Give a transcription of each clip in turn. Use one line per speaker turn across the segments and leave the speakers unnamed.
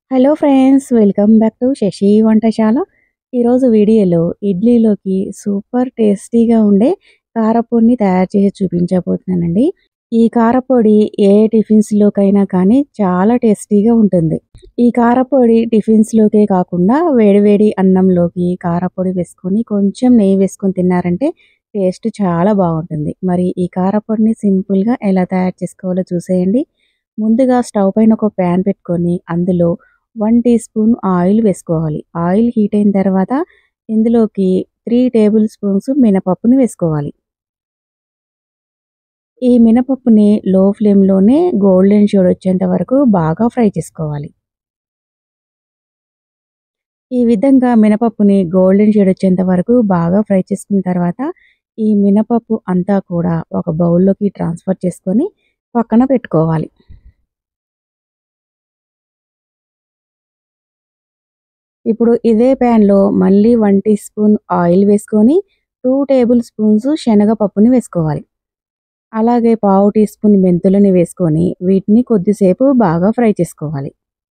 Hello friends, welcome back to Shashi Vantasala. ఈరోజు వీడియోలో ఇడ్లీలోకి సూపర్ టేస్టీగా ఉండే కారపొడిని తయారు చేసి చూపించబోతున్నానండి. ఈ కారపొడి ఏ టిఫిన్స్‌లోకైనా కానీ చాలా టేస్టీగా ఉంటుంది. ఈ కారపొడి టిఫిన్స్‌లోకే కాకుండా వేడివేడి అన్నంలోకి కారపొడి వేసుకొని కొంచెం నెయ్యి వేసుకొని తిన్నారంటే టేస్ట్ చాలా బాగుంటుంది. మరి ఈ కారపొడిని సింపుల్‌గా ఎలా తయారు చేసుకోవాలో చూసేయండి. ముందుగా స్టవ్ పైన ఒక ప్యాన్ పెట్టుకొని అందులో 1 టీ స్పూన్ ఆయిల్ వేసుకోవాలి. ఆయిల్ హీట్ అయిన తర్వాత ఇందులోకి 3 టేబుల్ స్పూన్స్ మినపప్పుని వేసుకోవాలి. ఈ మినపప్పుని లో ఫ్లేమ్‌లోనే గోల్డెన్ షేడ్ వచ్చేంత వరకు బాగా ఫ్రై చేసుకోవాలి. ఈ విధంగా మినపప్పుని గోల్డెన్ షేడ్ వచ్చేంత వరకు బాగా ఫ్రై చేసుకున్న తర్వాత ఈ మినపప్పు అంతా కూడా ఒక బౌల్‌లోకి ట్రాన్స్‌ఫర్ చేసుకొని పక్కన పెట్టుకోవాలి. ఇప్పుడు ఇదే ప్యాన్‌లో మళ్ళీ 1 టీ స్పూన్ ఆయిల్ వేసుకొని 2 టేబుల్ స్పూన్స్ శనగపప్పుని వేసుకోవాలి. అలాగే పావు టీ స్పూన్ మెంతులని వేసుకొని వీటిని కొద్దిసేపు బాగా ఫ్రై చేసుకోవాలి.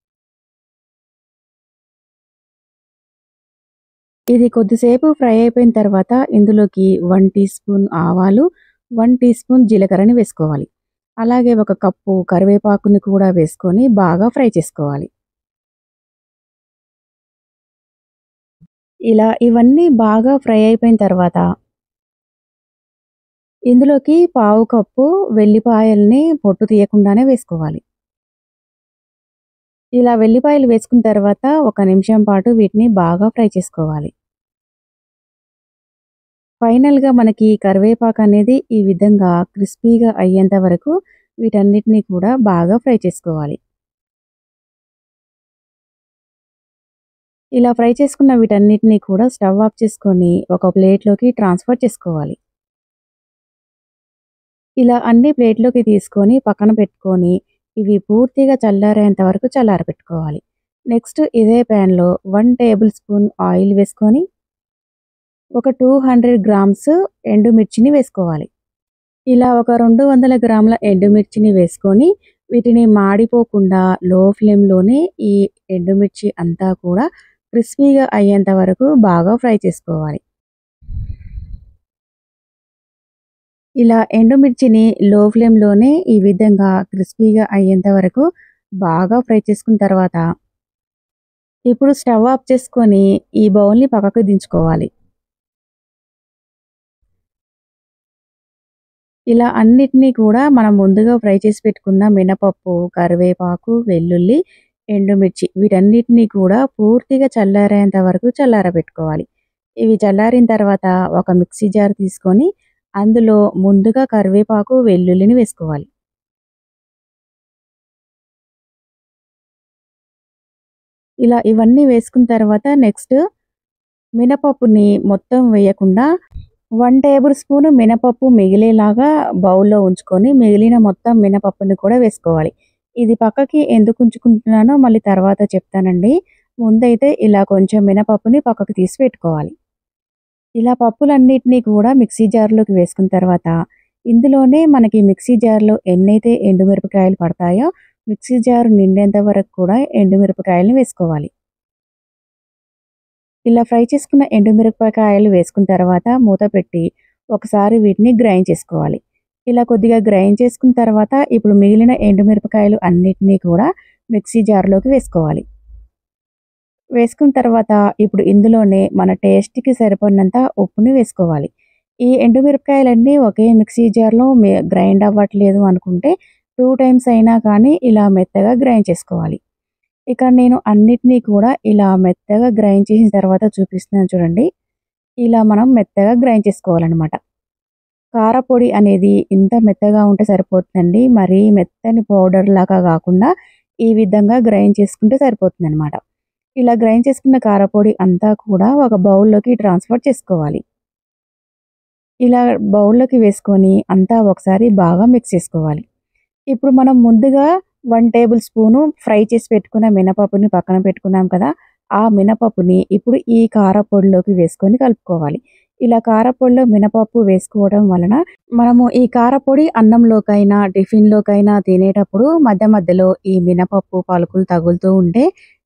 ఇది కొద్దిసేపు ఫ్రై అయిపోయిన తర్వాత ఇందులోకి 1 టీ స్పూన్ ఆవాలు, 1 టీ స్పూన్ జీలకర్రని వేసుకోవాలి. అలాగే ఒక కప్పు కరివేపాకుని కూడా వేసుకొని బాగా ఫ్రై చేసుకోవాలి. ఇలా ఇవన్నీ బాగా ఫ్రై అయిపోయిన తర్వాత ఇందులోకి పావు కప్పు వెల్లిపాయల్ని పొట్టు తీయకుండానే వేసుకోవాలి. ఇలా వెల్లిపాయలు వేసుకున్న తర్వాత ఒక నిమిషం పాటు వీటిని బాగా ఫ్రై చేసుకోవాలి. ఫైనల్‌గా మనకి కరివేపాకు అనేది ఈ విధంగా క్రిస్పీగా అయ్యేంత వరకు వీటన్నిటిని కూడా బాగా ఫ్రై చేసుకోవాలి. ఇలా ఫ్రై చేసుకున్న వీటన్నిటిని కూడా స్టవ్ ఆఫ్ చేసుకొని ఒక ప్లేట్‌లోకి ట్రాన్స్‌ఫర్ చేసుకోవాలి. ఇలా అన్ని ప్లేట్‌లోకి తీసుకొని పక్కన పెట్టుకొని ఇవి పూర్తిగా చల్లారేంత వరకు చల్లారబెట్టుకోవాలి. నెక్స్ట్ ఇదే ప్యాన్‌లో 1 టేబుల్ స్పూన్ ఆయిల్ వేసుకొని ఒక 200 గ్రామ్స్ ఎండుమిర్చిని వేసుకోవాలి. ఇలా ఒక 200 గ్రాముల ఎండుమిర్చిని వేసుకొని వీటిని మాడిపోకుండా లో ఫ్లేమ్‌లోనే ఈ ఎండుమిర్చి అంతా కూడా క్రిస్పీగా అయ్యేంత వరకు బాగా ఫ్రై చేసుకోవాలి. ఇలా ఎండుమిర్చిని లో ఫ్లేమ్‌లోనే ఈ విధంగా క్రిస్పీగా అయ్యేంత వరకు బాగా ఫ్రై చేసుకున్న తర్వాత ఇప్పుడు స్టవ్ ఆఫ్ చేసుకొని ఈ బౌల్‌ని పక్కకు దించుకోవాలి. ఇలా అన్నిటిని కూడా మనం ముందుగా ఫ్రై చేసి పెట్టుకున్న మినపప్పు, కరివేపాకు, వెల్లుల్లి, ఎండుమిర్చి వీటన్నిటిని కూడా పూర్తిగా చల్లారేంత వరకు చల్లారబెట్టుకోవాలి. ఇవి చల్లారిన తర్వాత ఒక మిక్సీ జార్ తీసుకొని అందులో ముందుగా కరివేపాకు, వెల్లుల్లిని వేసుకోవాలి. ఇలా ఇవన్నీ వేసుకున్న తర్వాత నెక్స్ట్ మినపప్పుని మొత్తం వేయకుండా 1 టేబుల్ స్పూన్ మినపప్పు మిగిలేలాగా బౌల్‌లో ఉంచుకొని మిగిలిన మొత్తం మినపప్పుని కూడా వేసుకోవాలి. ఇది పక్కకి ఎందుకు ఉంచుకుంటున్నానో మళ్ళీ తర్వాత చెప్తానండి. ముందైతే ఇలా కొంచెం మినపప్పుని పక్కకు తీసి పెట్టుకోవాలి. ఇలా పప్పులన్నిటిని కూడా మిక్సీ జార్‌లోకి వేసుకున్న తర్వాత ఇందులోనే మనకి మిక్సీ జార్‌లో ఎన్నైతే ఎండుమిరపకాయలు పడతాయో మిక్సీ జార్ నిండేంత వరకు కూడా ఎండుమిరపకాయలని వేసుకోవాలి. ఇలా ఫ్రై చేసుకున్న ఎండుమిరపకాయలు వేసుకున్న తర్వాత మూత పెట్టి ఒకసారి వీటిని గ్రైండ్ చేసుకోవాలి. ఇలా కొద్దిగా గ్రైండ్ చేసుకున్న తర్వాత ఇప్పుడు మిగిలిన ఎండుమిరపకాయలు అన్నిటినీ కూడా మిక్సీ జార్‌లోకి వేసుకోవాలి. వేసుకున్న తర్వాత ఇప్పుడు ఇందులోనే మన టేస్ట్‌కి సరిపడినంత ఉప్పుని వేసుకోవాలి. ఈ ఎండుమిరపకాయలన్నీ ఒకే మిక్సీ జార్‌లో గ్రైండ్ అవ్వట్లేదు అనుకుంటే 2 టైమ్స్ అయినా కానీ ఇలా మెత్తగా గ్రైండ్ చేసుకోవాలి. ఇక నేను అన్నిటిని కూడా ఇలా మెత్తగా గ్రైండ్ చేసిన తర్వాత చూపిస్తున్నాను చూడండి. ఇలా మనం మెత్తగా గ్రైండ్ చేసుకోవాలనమాట. కారపొడి అనేది ఇంత మెత్తగా ఉంటే సరిపోతుందండి. మరీ మెత్తని పౌడర్ లాగా కాకుండా ఈ విధంగా గ్రైండ్ చేసుకుంటే సరిపోతుందనమాట. ఇలా గ్రైండ్ చేసుకున్న కారపొడి అంతా కూడా ఒక బౌల్‌లోకి ట్రాన్స్‌ఫర్ చేసుకోవాలి. ఇలా బౌల్‌లోకి వేసుకొని అంతా ఒకసారి బాగా మిక్స్ చేసుకోవాలి. ఇప్పుడు మనం ముందుగా 1 టేబుల్ స్పూను ఫ్రై చేసి పెట్టుకున్న మినపప్పుని పక్కన పెట్టుకున్నాం కదా! ఆ మినపప్పుని ఇప్పుడు ఈ కారపొడిలోకి వేసుకొని కలుపుకోవాలి. ఇలా కారపొడిలో మినపప్పు వేసుకోవడం వలన మనము ఈ కారపొడి అన్నంలోకైనా, టిఫిన్‌లోకైనా తినేటప్పుడు మధ్య మధ్యలో ఈ మినపప్పు పలుకులు తగులుతూ ఉంటే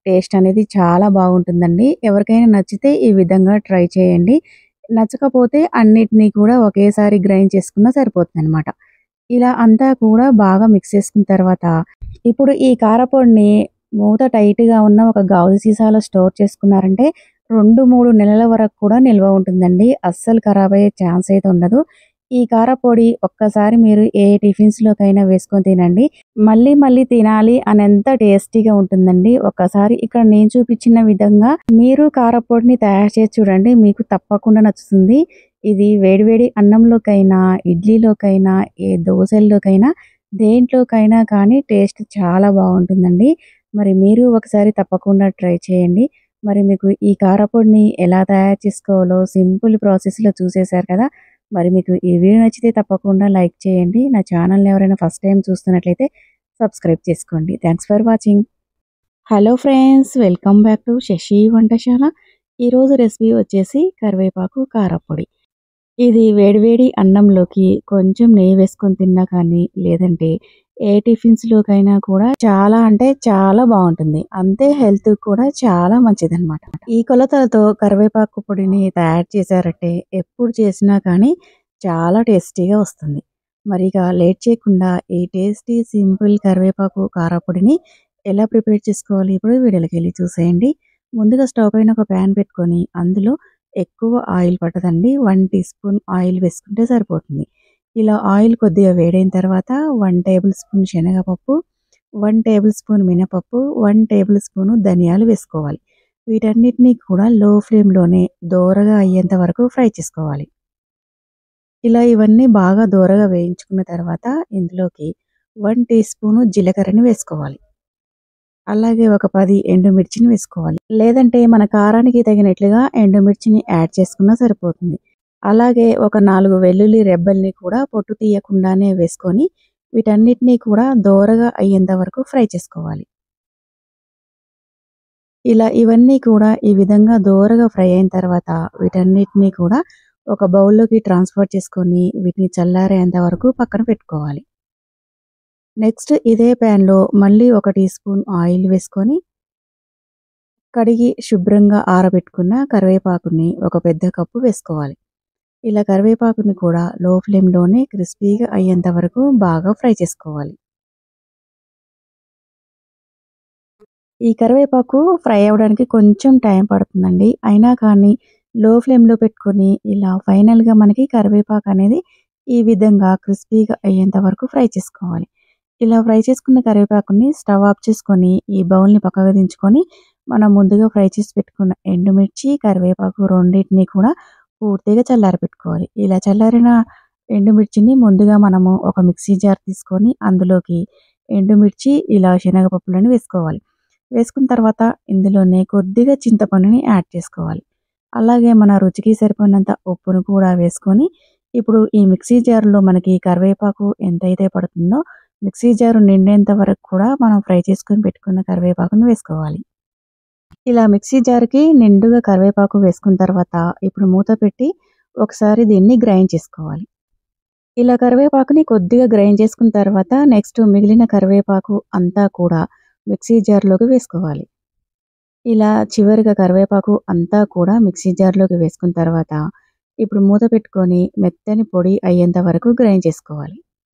టేస్ట్ అనేది చాలా బాగుంటుందండి. ఎవరికైనా నచ్చితే ఈ విధంగా ట్రై చేయండి. నచ్చకపోతే అన్నిటిని కూడా ఒకేసారి గ్రైండ్ చేసుకున్నా సరిపోతుందనమాట. ఇలా అంతా కూడా బాగా మిక్స్ చేసుకున్న తర్వాత, ఇప్పుడు ఈ కారపొడిని మూత టైట్‌గా ఉన్న ఒక గాజు సీసాలో స్టోర్ చేసుకున్నారంటే 2, 3 నెలల వరకు కూడా నిల్వ ఉంటుందండి. అస్సలు ఖరాబ్ అయ్యే ఛాన్స్ అయితే ఉండదు. ఈ కారపొడి ఒక్కసారి మీరు ఏ టిఫిన్స్‌లోకైనా వేసుకొని తినండి. మళ్ళీ మళ్ళీ తినాలి అనేంత టేస్టీగా ఉంటుందండి. ఒక్కసారి ఇక్కడ నేను చూపించిన విధంగా మీరు కారపొడిని తయారు చేసి చూడండి. మీకు తప్పకుండా నచ్చుతుంది. ఇది వేడి వేడి అన్నంలోకైనా, ఇడ్లీలోకైనా, ఏ దోసల్లోకైనా, దేంట్లోకైనా కానీ టేస్ట్ చాలా బాగుంటుందండి. మరి మీరు ఒకసారి తప్పకుండా ట్రై చేయండి. మరి మీకు ఈ కారపొడిని ఎలా తయారు చేసుకోవాలో సింపుల్ ప్రాసెస్‌లో చూసేశారు కదా! మరి మీకు ఈ వీడియో నచ్చితే తప్పకుండా లైక్ చేయండి. నా ఛానల్‌ని ఎవరైనా ఫస్ట్ టైమ్ చూస్తున్నట్లయితే సబ్స్క్రైబ్ చేసుకోండి. Thanks for watching. Hello friends, welcome back to Shashi Vantasala. ఈరోజు రెసిపీ వచ్చేసి కరివేపాకు కారపొడి. ఇది వేడివేడి అన్నంలోకి కొంచెం నెయ్యి వేసుకొని తిన్నా కానీ, లేదంటే ఏ టిఫిన్స్‌లోకైనా కూడా చాలా అంటే చాలా బావుంటుంది. అంతే హెల్త్‌కి కూడా చాలా మంచిదనమాట. ఈ కొలతలతో కరివేపాకు పొడిని తయారు చేశారంటే ఎప్పుడు చేసినా కానీ చాలా టేస్టీగా వస్తుంది. మరి ఇక లేట్ చేయకుండా ఈ టేస్టీ సింపుల్ కరివేపాకు కారపొడిని ఎలా ప్రిపేర్ చేసుకోవాలి ఇప్పుడు వీడియోలోకెళ్ళి చూసేయండి. ముందుగా స్టవ్ పైన ఒక ప్యాన్ పెట్టుకొని అందులో ఎక్కువ ఆయిల్ పట్టదండి. 1 టీ స్పూన్ ఆయిల్ వేసుకుంటే సరిపోతుంది. ఇలా ఆయిల్ కొద్దిగా వేడైన తర్వాత 1 టేబుల్ స్పూన్ శనగపప్పు, 1 టేబుల్ స్పూన్ మినపప్పు, 1 టేబుల్ స్పూన్ ధనియాలు వేసుకోవాలి. వీటన్నిటిని కూడా లో ఫ్లేమ్‌లోనే దోరగా అయ్యేంత వరకు ఫ్రై చేసుకోవాలి. ఇలా ఇవన్నీ బాగా దోరగా వేయించుకున్న తర్వాత ఇందులోకి 1 టీ స్పూన్ జీలకర్రని వేసుకోవాలి. అలాగే ఒక 10 ఎండుమిర్చిని వేసుకోవాలి. లేదంటే మన కారానికి తగినట్లుగా ఎండుమిర్చిని యాడ్ చేసుకున్నా సరిపోతుంది. అలాగే ఒక 4 వెల్లుల్లి రెబ్బల్ని కూడా పొట్టు తీయకుండానే వేసుకొని వీటన్నిటిని కూడా దోరగా అయ్యేంత వరకు ఫ్రై చేసుకోవాలి. ఇలా ఇవన్నీ కూడా ఈ విధంగా దోరగా ఫ్రై అయిన తర్వాత వీటన్నిటిని కూడా ఒక బౌల్‌లోకి ట్రాన్స్‌ఫర్ చేసుకొని వీటిని చల్లారేంత వరకు పక్కన పెట్టుకోవాలి. నెక్స్ట్ ఇదే ప్యాన్‌లో మళ్ళీ ఒక టీ స్పూన్ ఆయిల్ వేసుకొని కడిగి శుభ్రంగా ఆరబెట్టుకున్న కరివేపాకుని ఒక పెద్ద కప్పు వేసుకోవాలి. ఇలా కరివేపాకుని కూడా లో ఫ్లేమ్‌లోనే క్రిస్పీగా అయ్యేంత వరకు బాగా ఫ్రై చేసుకోవాలి. ఈ కరివేపాకు ఫ్రై అవ్వడానికి కొంచెం టైం పడుతుందండి. అయినా కానీ లో ఫ్లేమ్‌లో పెట్టుకొని ఇలా ఫైనల్‌గా మనకి కరివేపాకు అనేది ఈ విధంగా క్రిస్పీగా అయ్యేంత వరకు ఫ్రై చేసుకోవాలి. ఇలా ఫ్రై చేసుకున్న కరివేపాకుని స్టవ్ ఆఫ్ చేసుకొని ఈ బౌల్‌ని పక్కకు దించుకొని మనం ముందుగా ఫ్రై చేసి పెట్టుకున్న ఎండుమిర్చి, కరివేపాకు రెండిటిని కూడా పూర్తిగా చల్లారబెట్టుకోవాలి. ఇలా చల్లారిన ఎండుమిర్చిని ముందుగా మనము ఒక మిక్సీ జార్ తీసుకొని అందులోకి ఎండుమిర్చి ఇలా శనగపప్పులను వేసుకోవాలి. వేసుకున్న తర్వాత ఇందులోనే కొద్దిగా చింతపండుని యాడ్ చేసుకోవాలి. అలాగే మన రుచికి సరిపడినంత ఉప్పును కూడా వేసుకొని ఇప్పుడు ఈ మిక్సీ జార్‌లో మనకి కరివేపాకు ఎంతైతే పడుతుందో మిక్సీ జారు నిండేంత వరకు కూడా మనం ఫ్రై చేసుకొని పెట్టుకున్న కరివేపాకుని వేసుకోవాలి. ఇలా మిక్సీ జార్‌కి నిండుగా కరివేపాకు వేసుకున్న తర్వాత ఇప్పుడు మూత పెట్టి ఒకసారి దీన్ని గ్రైండ్ చేసుకోవాలి. ఇలా కరివేపాకుని కొద్దిగా గ్రైండ్ చేసుకున్న తర్వాత నెక్స్ట్ మిగిలిన కరివేపాకు అంతా కూడా మిక్సీ జార్‌లోకి వేసుకోవాలి. ఇలా చివరిగా కరివేపాకు అంతా కూడా మిక్సీ జార్‌లోకి వేసుకున్న తర్వాత ఇప్పుడు మూత పెట్టుకొని మెత్తని పొడి అయ్యేంత వరకు గ్రైండ్ చేసుకోవాలి.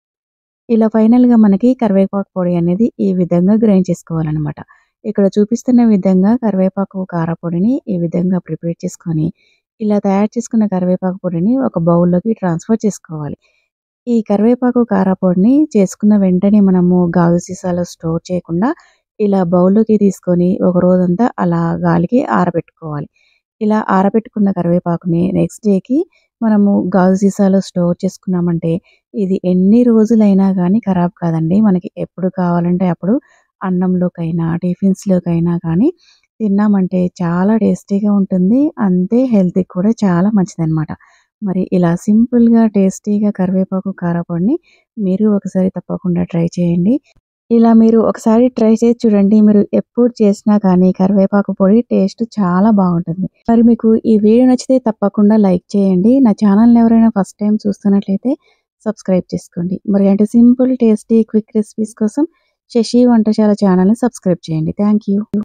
ఇలా ఫైనల్‌గా మనకి కరివేపాకు పొడి అనేది ఈ విధంగా గ్రైండ్ చేసుకోవాలనమాట. ఇక్కడ చూపిస్తున్న విధంగా కరివేపాకు కారపొడిని ఈ విధంగా ప్రిపేర్ చేసుకొని, ఇలా తయారు చేసుకున్న కరివేపాకు పొడిని ఒక బౌల్‌లోకి ట్రాన్స్‌ఫర్ చేసుకోవాలి. ఈ కరివేపాకు కారపొడిని చేసుకున్న వెంటనే మనము గాజు సీసాలో స్టోర్ చేయకుండా ఇలా బౌల్‌లోకి తీసుకొని ఒక రోజంతా అలా గాలికి ఆరబెట్టుకోవాలి. ఇలా ఆరబెట్టుకున్న కరివేపాకుని నెక్స్ట్ డేకి మనము గాజు సీసాలో స్టోర్ చేసుకున్నామంటే ఇది ఎన్ని రోజులైనా గానీ ఖరాబ్ కాదండి. మనకి ఎప్పుడు కావాలంటే అప్పుడు అన్నంలోకైనా, టిఫిన్స్‌లోకైనా కానీ తిన్నామంటే చాలా టేస్టీగా ఉంటుంది. అంతే హెల్త్‌కి కూడా చాలా మంచిదనమాట. మరి ఇలా సింపుల్‌గా, టేస్టీగా కరివేపాకు కారపొడిని మీరు ఒకసారి తప్పకుండా ట్రై చేయండి. ఇలా మీరు ఒకసారి ట్రై చేసి చూడండి. మీరు ఎప్పుడు చేసినా కానీ కరివేపాకు పొడి టేస్ట్ చాలా బాగుంటుంది. మరి మీకు ఈ వీడియో నచ్చితే తప్పకుండా లైక్ చేయండి. నా ఛానల్‌ని ఎవరైనా ఫస్ట్ టైమ్ చూస్తున్నట్లయితే సబ్స్క్రైబ్ చేసుకోండి. మరి అంటే సింపుల్, టేస్టీ, క్విక్ రెసిపీస్ కోసం శశి వంటశాల ఛానల్‌ని సబ్స్క్రైబ్ చేయండి. Thank you.